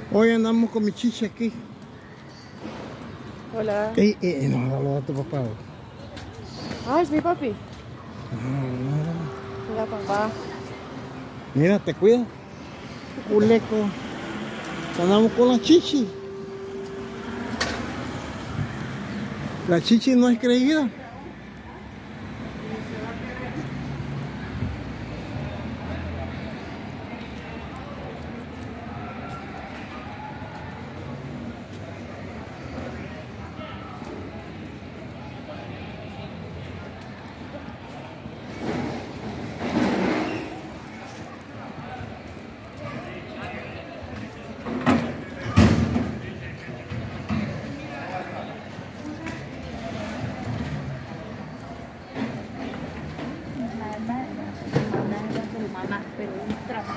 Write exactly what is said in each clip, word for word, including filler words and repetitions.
Hoy andamos con mi chicha aquí. Hola. Ey, ey, no, saluda a tu papá. Ah, es mi papi. No, Hola, papá. mira, te cuida. Culeco. Andamos con la chichi. La chichi no es creída. Mamá, pero un trabajo.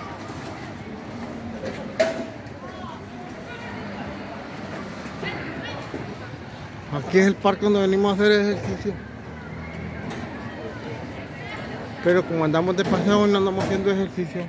Aquí es el parque donde venimos a hacer ejercicio. Pero como andamos de paseo no andamos haciendo ejercicio.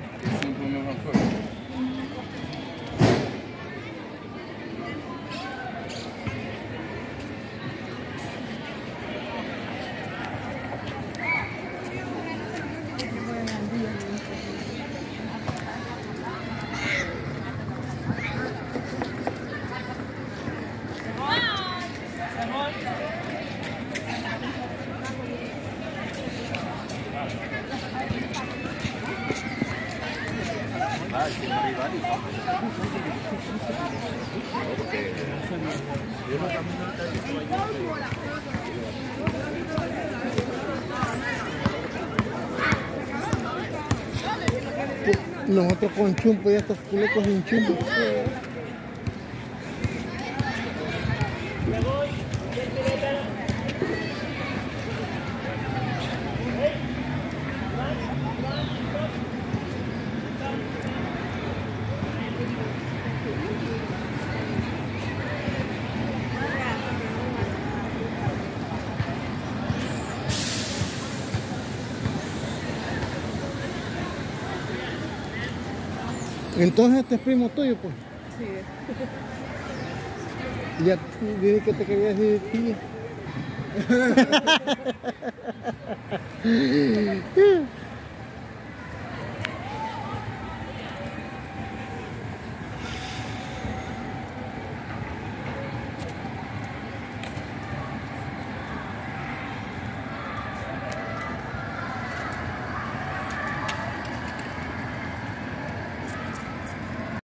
Nosotros con chumpo y estos culecos sin chumpo. Entonces este es primo tuyo, pues. Sí. Ya dije que te quería decir tía.